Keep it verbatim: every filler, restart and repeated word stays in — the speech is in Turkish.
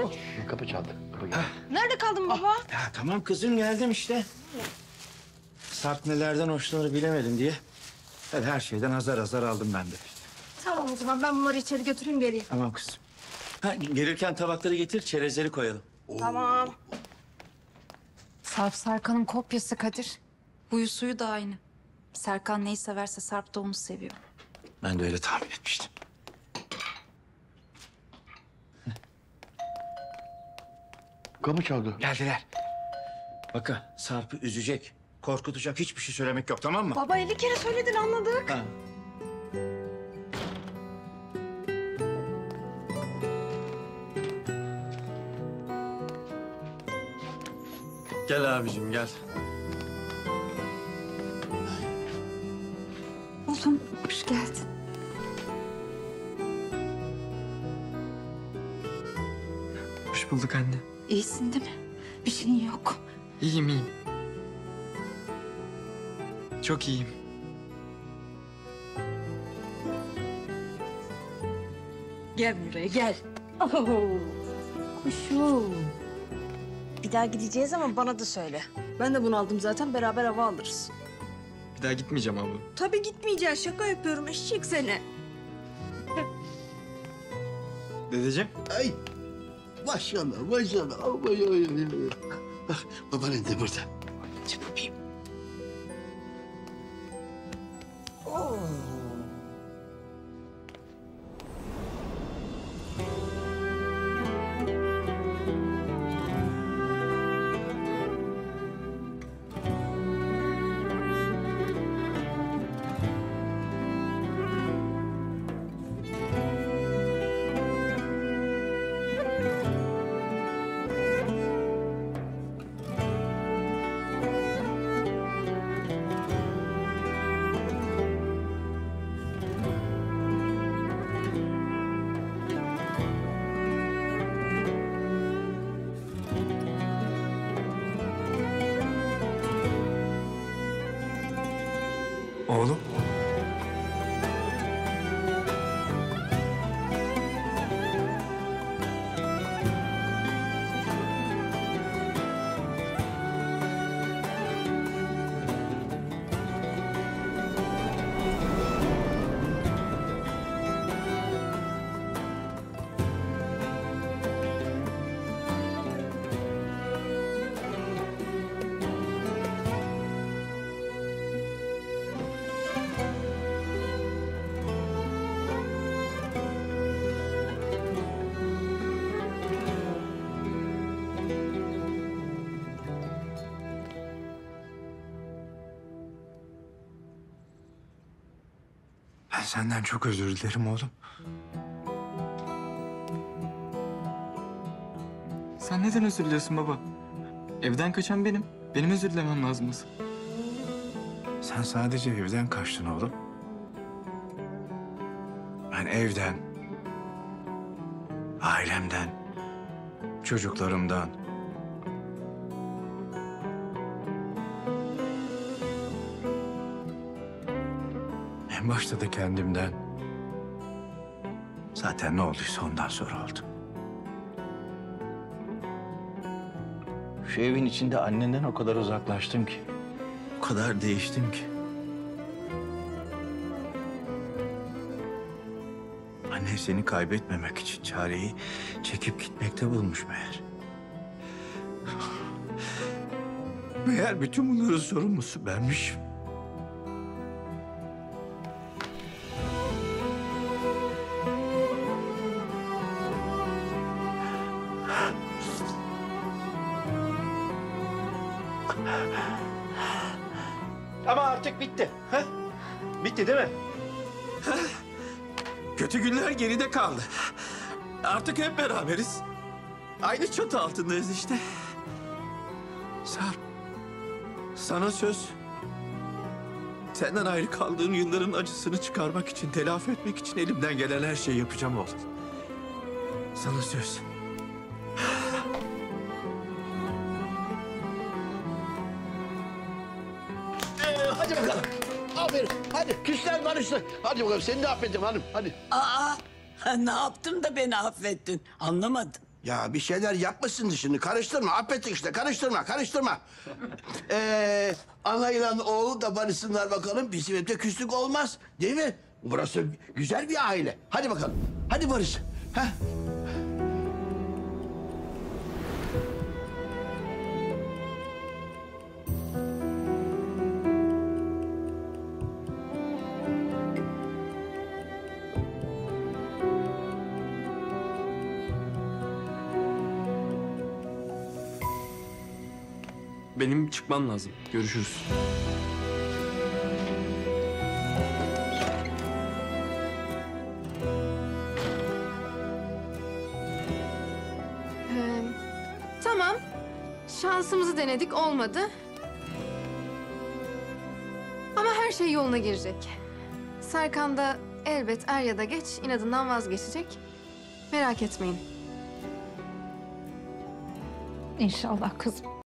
Oh. Kapı çaldı. Kapı geldi. Nerede kaldın baba? Ah, ya tamam kızım geldim işte. Sarp nelerden hoşlanır bilemedim diye. Hadi her şeyden azar azar aldım ben de. Tamam o zaman ben bunları içeri götüreyim geleyim. Tamam kızım. Ha, gelirken tabakları getir, çerezleri koyalım. Tamam. Sarp Serkan'ın kopyası Kadir. Huyu suyu da aynı. Serkan neyi severse Sarp da onu seviyor. Ben de öyle tahmin etmiştim. Kapı çaldı. Geldiler. Bakın Sarp'ı üzecek, korkutacak hiçbir şey söylemek yok, tamam mı? Baba elli kere söyledin anladık. Ha. Gel abicim gel. Oğlum hoş geldin. Hoş bulduk anne. İyisin değil mi? Bir şeyin yok. İyiyim iyiyim. Çok iyiyim. Gel buraya gel. Oho. Kuşum. Bir daha gideceğiz ama bana da söyle. Ben de bunu aldım zaten beraber hava alırız. Bir daha gitmeyeceğim abla. Tabii gitmeyeceğiz şaka yapıyorum eşek seni. Dedeciğim. Ay. Maşallah maşallah. Ay, ay, ay, ay. Bak babaannem de burada. Anneciğim öpeyim. Oo. Oğlum. Ben senden çok özür dilerim oğlum. Sen neden özür diliyorsun baba? Evden kaçan benim. Benim özür dilemem lazım asıl. Sen sadece evden kaçtın oğlum. Ben evden, ailemden, çocuklarımdan, en başta da kendimden. Zaten ne olduysa ondan sonra oldu. Şu evin içinde annenden o kadar uzaklaştım ki, o kadar değiştim ki. Anne seni kaybetmemek için çareyi çekip gitmekte bulmuş meğer. Meğer bütün bunların sorumlusu benmişim. Ama artık bitti. Ha? Bitti değil mi? Ha? Kötü günler geride kaldı. Artık hep beraberiz. Aynı çatı altındayız işte. Sarp, sana söz. Senden ayrı kaldığın yılların acısını çıkarmak için, telafi etmek için elimden gelen her şeyi yapacağım oğlum. Sana söz. Hadi bakalım. Aferin. Hadi küsler barıştı. Hadi bakalım seni de affettim hanım. Hadi. Aa, ne yaptım da beni affettin? Anlamadım. Ya bir şeyler yapmışsın şimdi. Karıştırma. Affettik işte. Karıştırma. Karıştırma. Ee, anayla oğlu da barışsınlar bakalım. Bizim evde küslük olmaz. Değil mi? Burası güzel bir aile. Hadi bakalım. Hadi barış. Heh. Benim çıkmam lazım. Görüşürüz. Ee, tamam. Şansımızı denedik, olmadı. Ama her şey yoluna girecek. Serkan da elbet er ya da geç inadından vazgeçecek. Merak etmeyin. İnşallah kızım.